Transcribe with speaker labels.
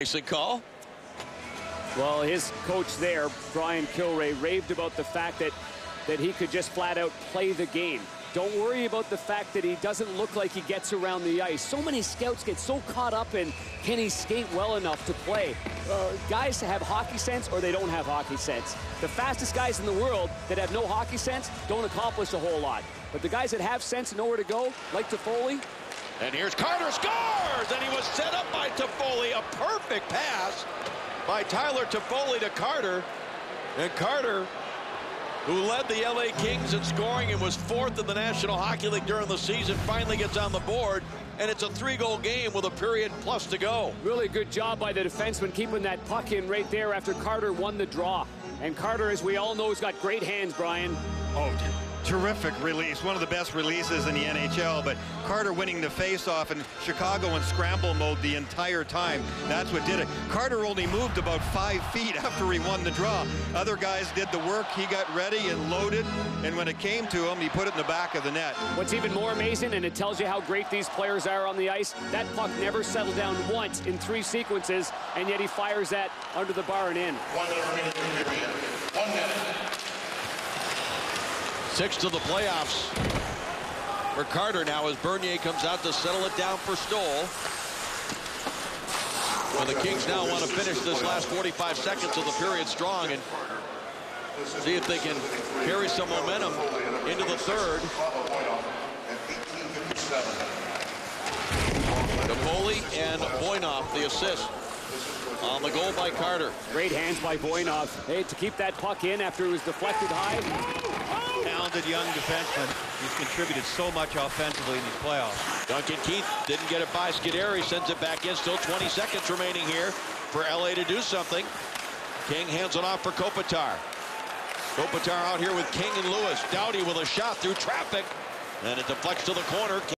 Speaker 1: Call.
Speaker 2: Well, his coach there, Brian Kilray, raved about the fact that he could just flat out play the game. Don't worry about the fact that he doesn't look like he gets around the ice. So many scouts get so caught up in, can he skate well enough to play? Guys have hockey sense or they don't have hockey sense. The fastest guys in the world that have no hockey sense don't accomplish a whole lot. But the guys that have sense and know where to go, like TOFFOLI.
Speaker 1: And here's Carter, scores! And he was set up by TOFFOLI. A perfect pass by Tyler TOFFOLI to Carter. And Carter, who led the LA Kings in scoring and was 4th in the National Hockey League during the season, finally gets on the board, and it's a 3-goal game with a period plus to go.
Speaker 2: Really good job by the defenseman keeping that puck in right there after Carter won the draw. And Carter, as we all know, has got great hands, Brian.
Speaker 3: Oh, terrific release. One of the best releases in the NHL, but Carter winning the face-off in Chicago in scramble mode the entire time. That's what did it. Carter only moved about 5 feet after he won the draw. Other guys did the work. He got ready and loaded, and when it came to him, he put it in the back of the net.
Speaker 2: What's even more amazing, and it tells you how great these players are on the ice, that puck never settled down once in 3 sequences, and yet he fires that under the bar and in.
Speaker 4: 1 minute.
Speaker 1: 6 to the playoffs for Carter now as Bernier comes out to settle it down for Stoll. Well, the Kings now want to finish this last 45 seconds of the period strong and see if they can carry some momentum into the third. TOFFOLI and VOYNOV, the assist on the goal by Carter.
Speaker 2: Great hands by VOYNOV. Hey, to keep that puck in after it was deflected high.
Speaker 3: Talented young defenseman. He's contributed so much offensively in these playoffs.
Speaker 1: Duncan Keith didn't get it by Scuderi, sends it back in. Still 20 seconds remaining here for LA to do something. King hands it off for Kopitar. Kopitar out here with King and Lewis. Doughty with a shot through traffic. And it deflects to the corner.